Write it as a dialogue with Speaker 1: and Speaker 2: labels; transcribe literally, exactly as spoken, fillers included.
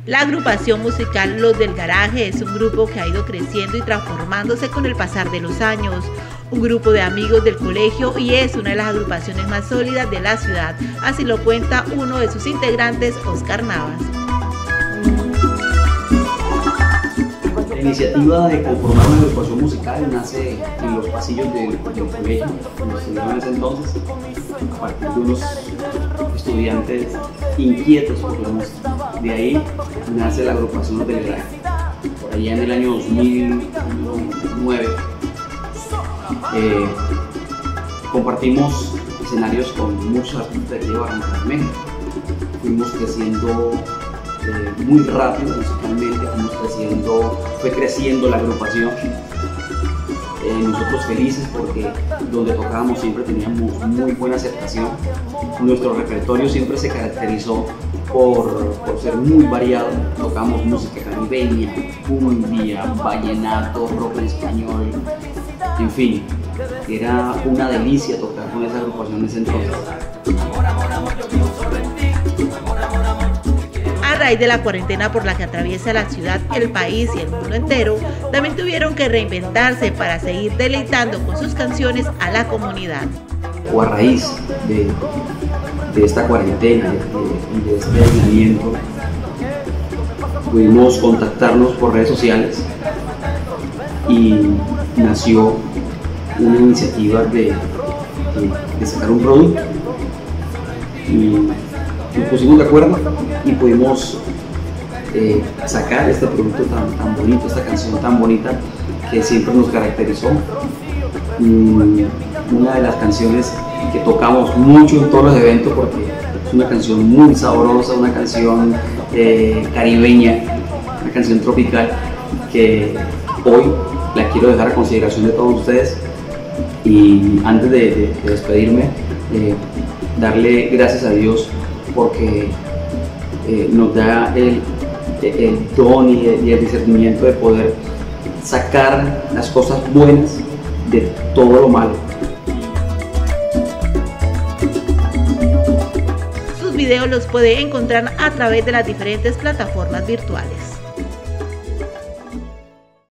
Speaker 1: La agrupación musical Los del Garaje es un grupo que ha ido creciendo y transformándose con el pasar de los años. Un grupo de amigos del colegio y es una de las agrupaciones más sólidas de la ciudad, así lo cuenta uno de sus integrantes, Oscar Navas.
Speaker 2: La iniciativa de conformar una agrupación musical nace en los pasillos del, del colegio, donde estudiaba en ese entonces, a partir de unos estudiantes inquietos por la música. De ahí nace la agrupación Los del Garaje. Por allá en el año dos mil nueve eh, compartimos escenarios con muchos artistas de aquí de Barranquilla, México. Fuimos creciendo eh, muy rápido musicalmente, fuimos creciendo, fue creciendo la agrupación. Eh, nosotros felices porque donde tocábamos siempre teníamos muy buena aceptación. Nuestro repertorio siempre se caracterizó por, por ser muy variado. Tocamos música caribeña, cumbia, vallenato, rock en español, en fin, era una delicia tocar con esa agrupación en ese entonces.
Speaker 1: A raíz de la cuarentena por la que atraviesa la ciudad, el país y el mundo entero, también tuvieron que reinventarse para seguir deleitando con sus canciones a la comunidad.
Speaker 2: O a raíz de, de esta cuarentena y de, de este aislamiento, pudimos contactarnos por redes sociales y nació una iniciativa de, de, de sacar un producto. Y nos pusimos de acuerdo y pudimos eh, sacar este producto tan, tan bonito, esta canción tan bonita que siempre nos caracterizó. Mm, una de las canciones que tocamos mucho en todos los eventos porque es una canción muy sabrosa, una canción eh, caribeña, una canción tropical que hoy la quiero dejar a consideración de todos ustedes. Y antes de, de, de despedirme, eh, darle gracias a Dios porque eh, nos da el, el don y el, y el discernimiento de poder sacar las cosas buenas de todo lo malo.
Speaker 1: Sus videos los puede encontrar a través de las diferentes plataformas virtuales.